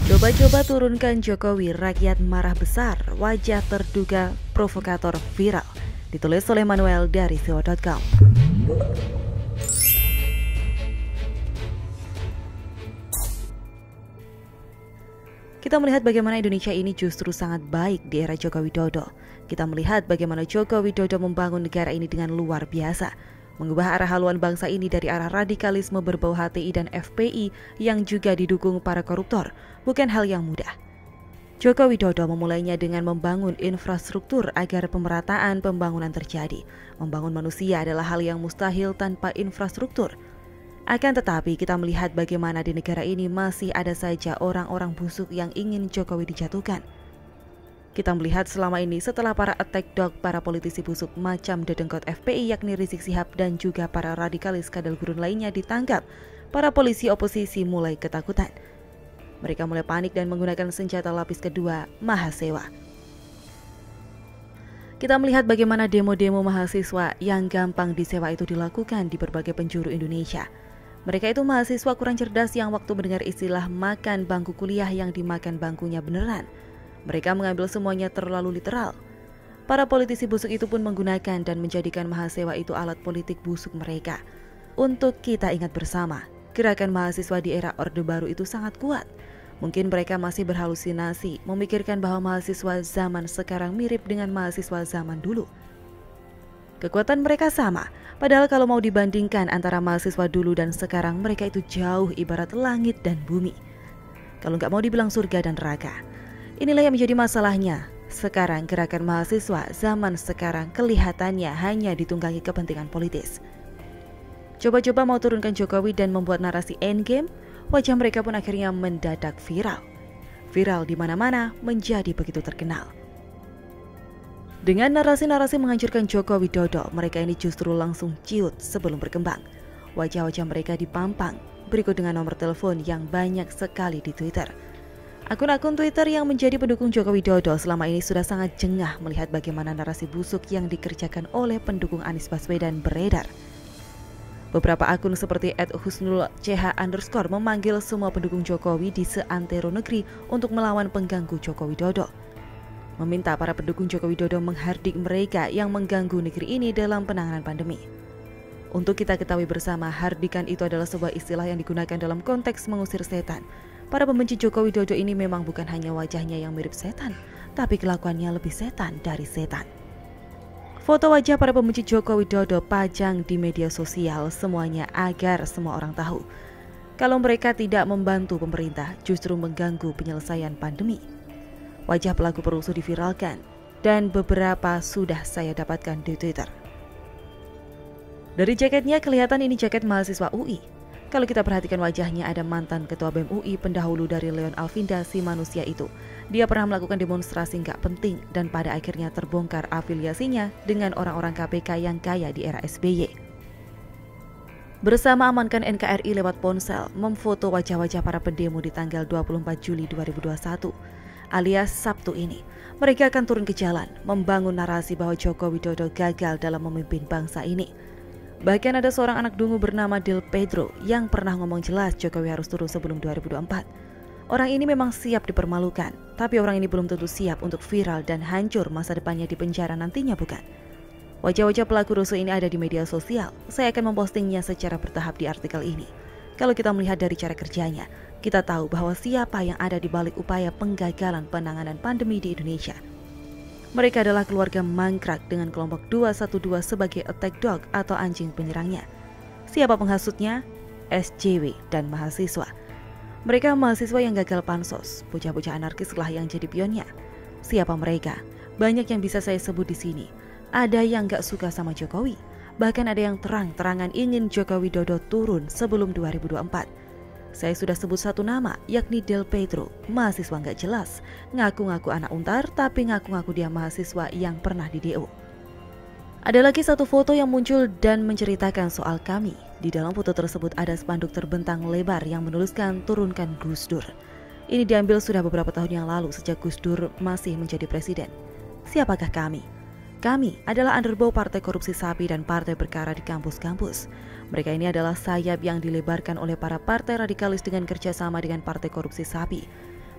Coba-coba turunkan Jokowi, rakyat marah besar, wajah terduga provokator viral. Ditulis oleh Manuel dari siwo.com. Kita melihat bagaimana Indonesia ini justru sangat baik di era Joko Widodo. Kita melihat bagaimana Joko Widodo membangun negara ini dengan luar biasa. Mengubah arah haluan bangsa ini dari arah radikalisme berbau HTI dan FPI yang juga didukung para koruptor, bukan hal yang mudah. Joko Widodo memulainya dengan membangun infrastruktur agar pemerataan pembangunan terjadi. Membangun manusia adalah hal yang mustahil tanpa infrastruktur. Akan tetapi kita melihat bagaimana di negara ini masih ada saja orang-orang busuk yang ingin Jokowi dijatuhkan. Kita melihat selama ini setelah para attack dog, para politisi busuk macam dedengkot FPI yakni Rizik Syihab dan juga para radikalis kadal gurun lainnya ditangkap, para polisi oposisi mulai ketakutan. Mereka mulai panik dan menggunakan senjata lapis kedua, Mahasewa. Kita melihat bagaimana demo-demo mahasiswa yang gampang disewa itu dilakukan di berbagai penjuru Indonesia. Mereka itu mahasiswa kurang cerdas yang waktu mendengar istilah makan bangku kuliah yang dimakan bangkunya beneran. Mereka mengambil semuanya terlalu literal. Para politisi busuk itu pun menggunakan dan menjadikan Mahasewa itu alat politik busuk mereka. Untuk kita ingat bersama, gerakan mahasiswa di era Orde Baru itu sangat kuat. Mungkin mereka masih berhalusinasi, memikirkan bahwa mahasiswa zaman sekarang mirip dengan mahasiswa zaman dulu. Kekuatan mereka sama, padahal kalau mau dibandingkan antara mahasiswa dulu dan sekarang, mereka itu jauh ibarat langit dan bumi. Kalau nggak mau dibilang surga dan neraka. Inilah yang menjadi masalahnya. Sekarang gerakan mahasiswa zaman sekarang kelihatannya hanya ditunggangi kepentingan politis. Coba-coba mau turunkan Jokowi dan membuat narasi endgame, wajah mereka pun akhirnya mendadak viral. Viral di mana-mana menjadi begitu terkenal. Dengan narasi-narasi menghancurkan Joko Widodo, mereka ini justru langsung ciut sebelum berkembang. Wajah-wajah mereka dipampang, berikut dengan nomor telepon yang banyak sekali di Twitter. Akun-akun Twitter yang menjadi pendukung Joko Widodo selama ini sudah sangat jengah melihat bagaimana narasi busuk yang dikerjakan oleh pendukung Anies Baswedan beredar. Beberapa akun seperti @husnulch_ memanggil semua pendukung Jokowi di seantero negeri untuk melawan pengganggu Joko Widodo. Meminta para pendukung Joko Widodo menghardik mereka yang mengganggu negeri ini dalam penanganan pandemi. Untuk kita ketahui bersama, hardikan itu adalah sebuah istilah yang digunakan dalam konteks mengusir setan. Para pembenci Joko Widodo ini memang bukan hanya wajahnya yang mirip setan, tapi kelakuannya lebih setan dari setan. Foto wajah para pembenci Joko Widodo pajang di media sosial semuanya agar semua orang tahu kalau mereka tidak membantu pemerintah, justru mengganggu penyelesaian pandemi. Wajah pelaku perusuh diviralkan dan beberapa sudah saya dapatkan di Twitter. Dari jaketnya kelihatan ini jaket mahasiswa UI. Kalau kita perhatikan wajahnya, ada mantan ketua BEM UI pendahulu dari Leon Alvinda, si manusia itu. Dia pernah melakukan demonstrasi nggak penting dan pada akhirnya terbongkar afiliasinya dengan orang-orang KPK yang kaya di era SBY. Bersama amankan NKRI lewat ponsel, memfoto wajah-wajah para pendemo di tanggal 24 Juli 2021, alias Sabtu ini. Mereka akan turun ke jalan, membangun narasi bahwa Joko Widodo gagal dalam memimpin bangsa ini. Bahkan ada seorang anak dungu bernama Del Pedro yang pernah ngomong jelas Jokowi harus turun sebelum 2024. Orang ini memang siap dipermalukan, tapi orang ini belum tentu siap untuk viral dan hancur masa depannya di penjara nantinya, bukan? Wajah-wajah pelaku rusuh ini ada di media sosial. Saya akan mempostingnya secara bertahap di artikel ini. Kalau kita melihat dari cara kerjanya, kita tahu bahwa siapa yang ada di balik upaya penggagalan penanganan pandemi di Indonesia. Mereka adalah keluarga mangkrak dengan kelompok 212 sebagai attack dog atau anjing penyerangnya. Siapa penghasutnya? SJW dan mahasiswa. Mereka mahasiswa yang gagal pansos, bocah-bocah anarkis lah yang jadi pionnya. Siapa mereka? Banyak yang bisa saya sebut di sini. Ada yang gak suka sama Jokowi, bahkan ada yang terang-terangan ingin Joko Widodo turun sebelum 2024. Saya sudah sebut satu nama, yakni Del Pedro, mahasiswa nggak jelas, ngaku-ngaku anak Untar, tapi ngaku-ngaku dia mahasiswa yang pernah di DO. Ada lagi satu foto yang muncul dan menceritakan soal kami. Di dalam foto tersebut ada spanduk terbentang lebar yang menuliskan turunkan Gus Dur. Ini diambil sudah beberapa tahun yang lalu sejak Gus Dur masih menjadi presiden. Siapakah kami? Kami adalah underbow partai korupsi sapi dan partai berkara di kampus-kampus. Mereka ini adalah sayap yang dilebarkan oleh para partai radikalis dengan kerjasama dengan partai korupsi sapi.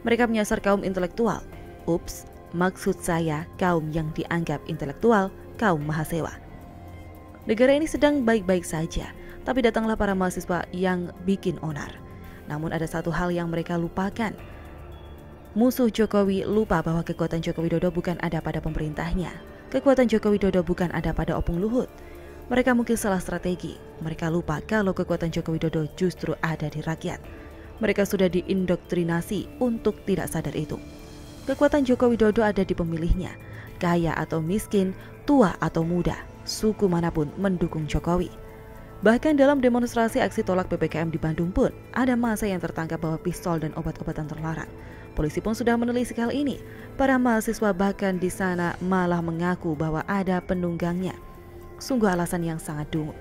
Mereka menyasar kaum intelektual. Ups, maksud saya kaum yang dianggap intelektual, kaum mahasiswa. Negara ini sedang baik-baik saja, tapi datanglah para mahasiswa yang bikin onar. Namun ada satu hal yang mereka lupakan. Musuh Jokowi lupa bahwa kekuatan Joko Widodo bukan ada pada pemerintahnya. Kekuatan Joko Widodo bukan ada pada Opung Luhut. Mereka mungkin salah strategi. Mereka lupa kalau kekuatan Joko Widodo justru ada di rakyat. Mereka sudah diindoktrinasi untuk tidak sadar itu. Kekuatan Joko Widodo ada di pemilihnya. Kaya atau miskin, tua atau muda, suku manapun mendukung Jokowi. Bahkan dalam demonstrasi aksi tolak PPKM di Bandung pun, ada massa yang tertangkap bawa pistol dan obat-obatan terlarang. Polisi pun sudah menelisik hal ini. Para mahasiswa bahkan di sana malah mengaku bahwa ada penunggangnya. Sungguh alasan yang sangat dungu.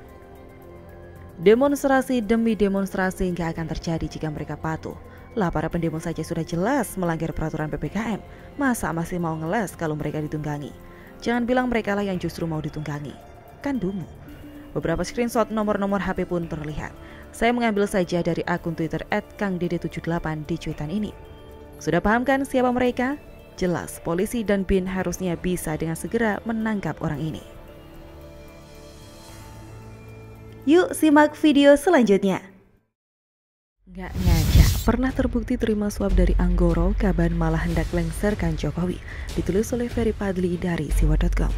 Demonstrasi demi demonstrasi nggak akan terjadi jika mereka patuh. Lah para pendemo saja sudah jelas melanggar peraturan PPKM. Masa masih mau ngeles kalau mereka ditunggangi? Jangan bilang mereka lah yang justru mau ditunggangi. Kan dungu. Beberapa screenshot nomor-nomor HP pun terlihat. Saya mengambil saja dari akun Twitter @kangdede78 di cuitan ini. Sudah paham kan siapa mereka? Jelas, polisi dan BIN harusnya bisa dengan segera menangkap orang ini. Yuk simak video selanjutnya. Gak ngajak, pernah terbukti terima suap dari Anggoro, Kaban malah hendak lengserkan Jokowi. Ditulis oleh Ferry Padli dari siwa.com.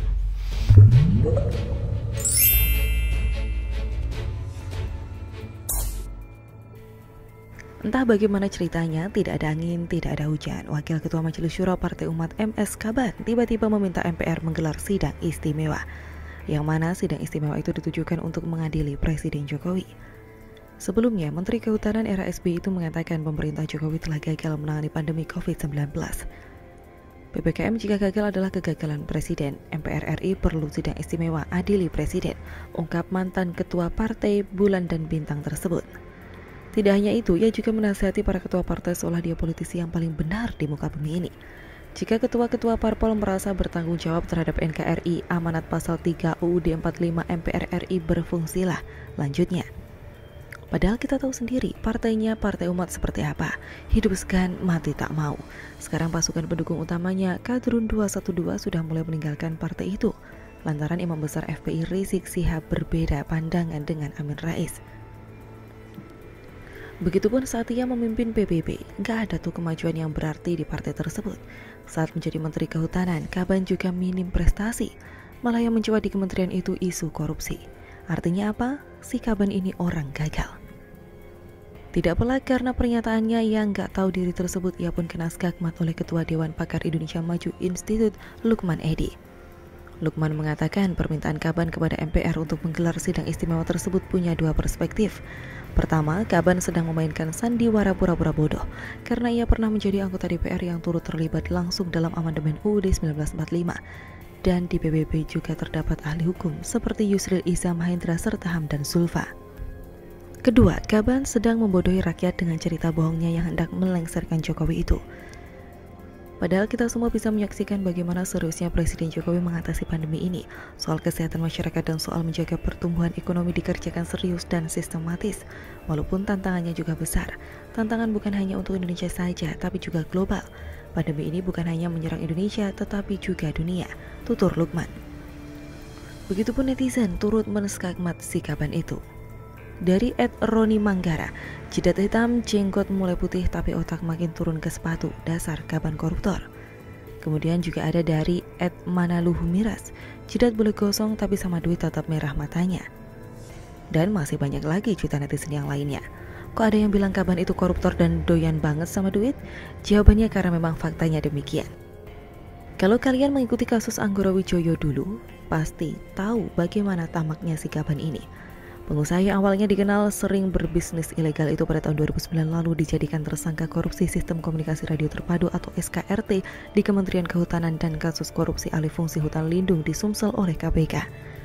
Entah bagaimana ceritanya, tidak ada angin, tidak ada hujan. Wakil Ketua Majelis Syuro Partai Umat MS Kaban tiba-tiba meminta MPR menggelar sidang istimewa. Yang mana sidang istimewa itu ditujukan untuk mengadili Presiden Jokowi. Sebelumnya, Menteri Kehutanan era SBY itu mengatakan pemerintah Jokowi telah gagal menangani pandemi COVID-19. PPKM jika gagal adalah kegagalan Presiden. MPR RI perlu sidang istimewa adili Presiden, ungkap mantan Ketua Partai Bulan dan Bintang tersebut. Tidak hanya itu, ia juga menasihati para ketua partai seolah dia politisi yang paling benar di muka bumi ini. Jika ketua-ketua parpol merasa bertanggung jawab terhadap NKRI, amanat pasal 3 UUD 45 MPR RI berfungsilah. Lanjutnya, padahal kita tahu sendiri partainya partai umat seperti apa. Hidup segan, mati tak mau. Sekarang pasukan pendukung utamanya Kadrun 212 sudah mulai meninggalkan partai itu. Lantaran Imam Besar FPI Rizik Syihab berbeda pandangan dengan Amin Rais. Begitupun saat ia memimpin PBB, nggak ada tuh kemajuan yang berarti di partai tersebut. Saat menjadi Menteri Kehutanan, Kaban juga minim prestasi. Malah yang mencuat di kementerian itu isu korupsi. Artinya apa? Si Kaban ini orang gagal. Tidak pelak karena pernyataannya yang nggak tahu diri tersebut, ia pun kena skakmat oleh Ketua Dewan Pakar Indonesia Maju Institute, Lukman Edi. Lukman mengatakan permintaan Kaban kepada MPR untuk menggelar sidang istimewa tersebut punya dua perspektif. Pertama, Kaban sedang memainkan sandiwara pura-pura bodoh karena ia pernah menjadi anggota DPR yang turut terlibat langsung dalam amandemen UUD 1945. Dan di PBB juga terdapat ahli hukum seperti Yusril Iza Mahendra serta Hamdan Zulfa. Kedua, Kaban sedang membodohi rakyat dengan cerita bohongnya yang hendak melengsarkan Jokowi itu. Padahal kita semua bisa menyaksikan bagaimana seriusnya Presiden Jokowi mengatasi pandemi ini. Soal kesehatan masyarakat dan soal menjaga pertumbuhan ekonomi dikerjakan serius dan sistematis. Walaupun tantangannya juga besar. Tantangan bukan hanya untuk Indonesia saja, tapi juga global. Pandemi ini bukan hanya menyerang Indonesia, tetapi juga dunia, tutur Lukman. Begitupun netizen turut menskakmat sikaban itu. Dari @Roni Manggara, jidat hitam, jenggot mulai putih tapi otak makin turun ke sepatu, dasar Kaban koruptor. Kemudian juga ada dari @Manaluhu Miras, jidat boleh gosong tapi sama duit tetap merah matanya. Dan masih banyak lagi cuitan netizen yang lainnya. Kok ada yang bilang Kaban itu koruptor dan doyan banget sama duit? Jawabannya karena memang faktanya demikian. Kalau kalian mengikuti kasus Anggoro Wijoyo dulu, pasti tahu bagaimana tamaknya si Kaban ini. Pengusaha yang awalnya dikenal sering berbisnis ilegal itu pada tahun 2009 lalu dijadikan tersangka korupsi Sistem Komunikasi Radio Terpadu atau SKRT di Kementerian Kehutanan dan kasus korupsi alih fungsi hutan lindung di Sumsel oleh KPK.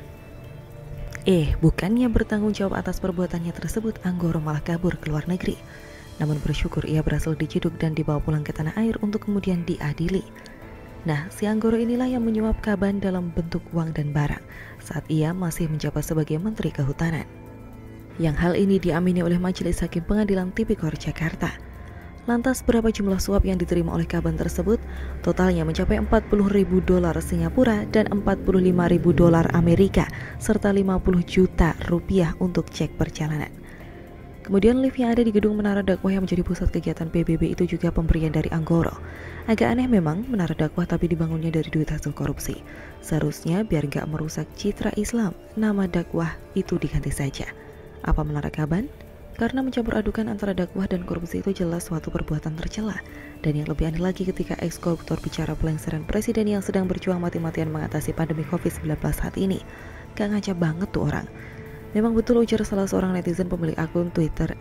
Bukannya bertanggung jawab atas perbuatannya tersebut, Anggoro malah kabur ke luar negeri. Namun bersyukur ia berhasil diciduk dan dibawa pulang ke tanah air untuk kemudian diadili. Nah, si Anggoro inilah yang menyuap Kaban dalam bentuk uang dan barang saat ia masih menjabat sebagai Menteri Kehutanan. Yang hal ini diamini oleh Majelis Hakim Pengadilan Tipikor Jakarta. Lantas berapa jumlah suap yang diterima oleh Kaban tersebut? Totalnya mencapai $40.000 Singapura dan $45.000 Amerika, serta 50 juta rupiah untuk cek perjalanan. Kemudian lift yang ada di gedung Menara Dakwah yang menjadi pusat kegiatan PBB itu juga pemberian dari Anggoro. Agak aneh memang Menara Dakwah tapi dibangunnya dari duit hasil korupsi. Seharusnya biar gak merusak citra Islam, nama dakwah itu diganti saja. Apa Menara Kaban? Karena mencampur adukan antara dakwah dan korupsi itu jelas suatu perbuatan tercela. Dan yang lebih aneh lagi ketika ex-koruptor bicara pelengseran presiden yang sedang berjuang mati-matian mengatasi pandemi COVID-19 saat ini. Gak ngaca banget tuh orang. Memang betul ujar salah seorang netizen pemilik akun Twitter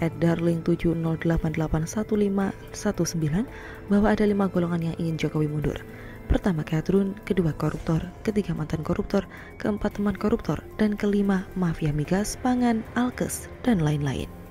@darling70881519 bahwa ada 5 golongan yang ingin Jokowi mundur. Pertama kadrun, kedua koruptor, ketiga mantan koruptor, keempat teman koruptor, dan kelima mafia migas, pangan, alkes, dan lain-lain.